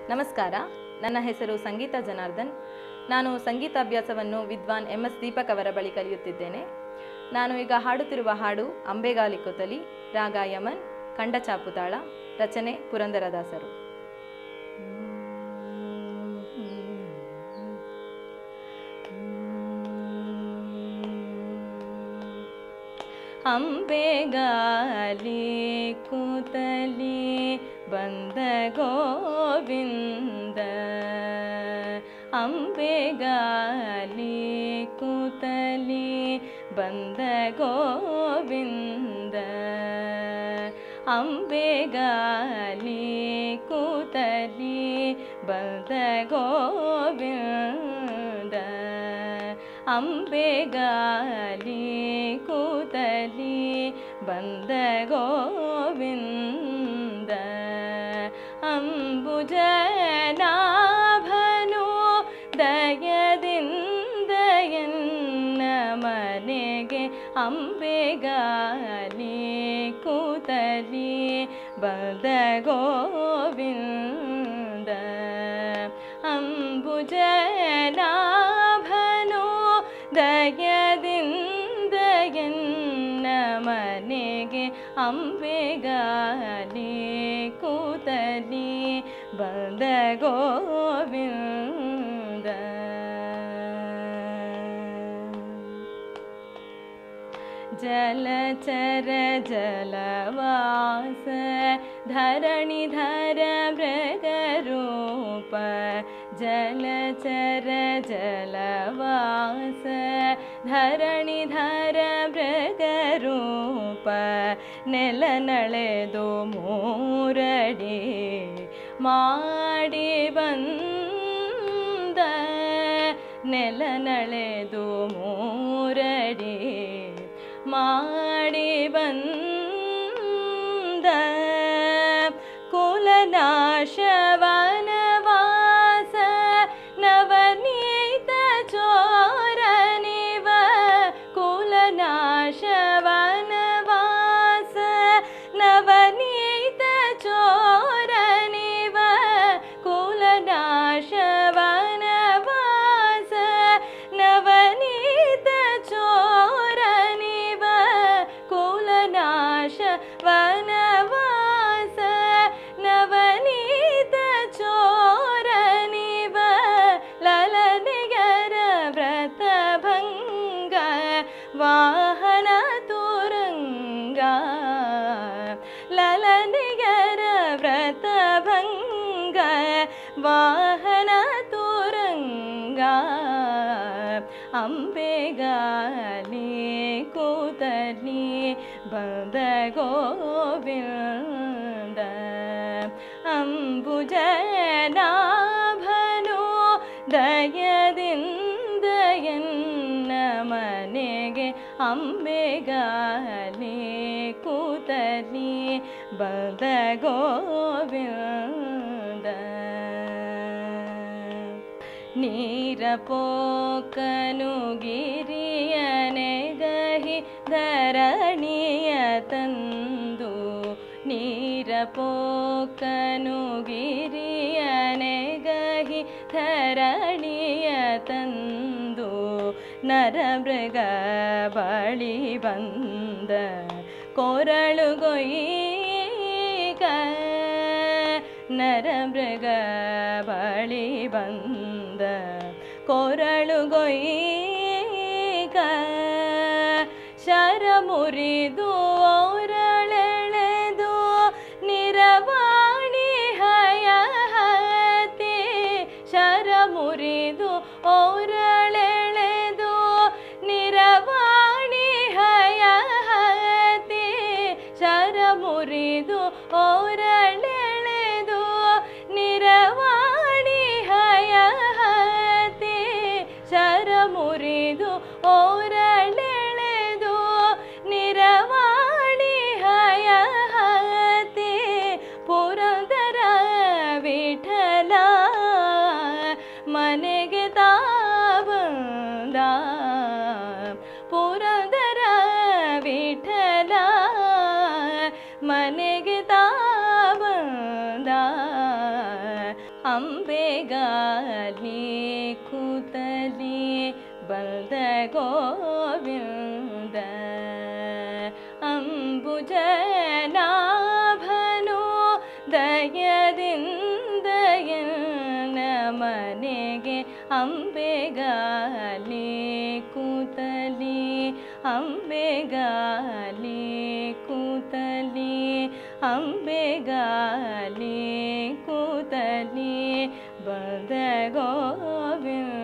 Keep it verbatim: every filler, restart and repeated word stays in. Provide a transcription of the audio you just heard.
ನಮಸ್ಕಾರ, ನನ್ನ ಹೆಸರು ಸಂಗೀತಾ ಜನಾರ್ದನ್. ನಾನು ಸಂಗೀತಾಭ್ಯಾಸವನ್ನು ವಿದ್ವಾನ್ ಎಂ ಎಸ್ ದೀಪಕ್ ಅವರ ಬಳಿ ಕಲಿಯುತ್ತಿದ್ದೇನೆ. ನಾನು ಈಗ ಹಾಡುತ್ತಿರುವ ಹಾಡು ಅಂಬೆಗಾಲಿ ಕೊತಲಿ, ರಾಗ ಯಮನ್, ಖಂಡ ಚಾಪುತಾಳ, ರಚನೆ ಪುರಂದರದಾಸರು. ಅಂಬೆಗಾಲಿ ಕೂತಲಿ ಬಂದ ಗೋವಿಂದ, ಅಂಬೆಗಾಲಿ ಕೂತಲಿ ಬಂದ ಗೋವಿಂದ, ಅಂಬೆಗಾಲಿ ಕೂತಲಿ ಬಂದ ಗೋವಿಂದ, ಅಂಬೆಗಾಲಿ ಕೂತಲಿ ಬಂದ ಗೋವಿಂದ, ಅಂಬುಜನಾಭನು ದಯದಿಂದ ಎನ್ನ ಮನೆಗೆ ಅಂಬೆಗಾಲಿ ಕೂತಲಿ ಬಂದ ಗೋವಿಂದ, ಅಂಬುಜನಾಭನು ದಯದಿಂದ ಎನ್ನ ಮನೆಗೆ ಅಂಬೆಗಾಲಿ ಕೂತಲಿ ಬಂದ ಗೋವಿಂದ. ಜಲಚರ ಜಲವಾಸ ಧರಣಿಧರ ಮೃಗರೂಪ, ಜಲಚರ ಜಲವಾಸ ಧರಣಿಧರ ಮೃಗರೂಪ, ನೆಲನಳೆದು ಮೂರಡಿ ಮಾಡಿ ಬಂದ, ನೆಲನಳೆದು ಮೂರಡಿ ಮಾಡಿ ಬಂದ, ಕುಲನಾಶವನವಾಸ ನವನೀತ ಚೋರನಿವ, ಕುಲನಾಶವನವಾಸ ನವನೀತ ಚೋರನಿವ, ಕುಲನಾಶವನವಾಸ ನವನೀತ ಚೋರನಿವ, ಕುಲನಾಶ ವನವಾಸ ನವನೀತ ಚೋರನಿವ, ಲಲನೆಯರ ವ್ರತಭಂಗ ವಾಹನ ತುರಂಗ, ಲಲನೆಯರ ವ್ರತಭಂಗ ವಾಹನ ತುರಂಗ, ಅಂಬೆಗಾಲಿ ಕೂತಲಿ ಬಂದ ಗೋವಿಂದ, ಅಂಬುಜನಾಭನು ದಯದಿಂದ ಎನ್ನ ಮನೆಗೆ ಅಂಬೆಗಾಲಿ ಕೂತಲಿ ಬಂದ ಗೋವಿಂದ. ನೀರಪೋಕನು ಗಿರಿಯನೆಗಹಿ ಧರಣಿಯ ತಂದು, ನೀರಪೋಕನು ಗಿರಿಯನೆಗಹಿ ಧರಣಿಯ ತಂದು, ನರಮೃಗ ಬಳಿ ಬಂದ ಕೊರಳುಗೊಯ್ಗ, ನರಮೃಗ ಬಳಿ ಬಂದ ಕೊರಳುಗೊಯ್ಗ, ಶರ ಮುರಿದು ಓರಳೆಳೆದು ನಿರವಾಣಿ ಹಯಹತಿ, ಶರ ಮುರಿದು ಓರಳೆಳೆದು ನಿರವಾಣಿ ಹಯಹತಿ, ಶರ ಮುರಿದು ಓರಳೆಳೆದು ನಿರವಾಣಿ ಹಯಹತಿ, ಶರ ಮುರಿದು ಓರಳೆಳೆದು ನಿರವಾಣಿ ಹಯಹತಿ, ಪುರಂದರ ವಿಠಲ ಮನೆಗೆ ತಾ ಬಂದ, ಪುರಂದರ ವಿಠಲ ಮನೆಗೆ ತಾ ಬಂದ, ಅಂಬೆಗಾಲಿ ಕೂತಲಿ ಬಲ್ದ ಗೋವಿಂದ ಅಂಬುಜನಾಭನು ದಯದಿಂದ ಎನ್ನ ಮನೆಗೆ ಅಂಬೆಗಾಲಿ ಕೂತಲಿ ಅಂಬೆಗಾಲಿ ಕೂತಲಿ ಅಂಬೆಗಾಲಿ ಕೂತಲಿ ಬಲ್ದ ಗೋವಿಂದ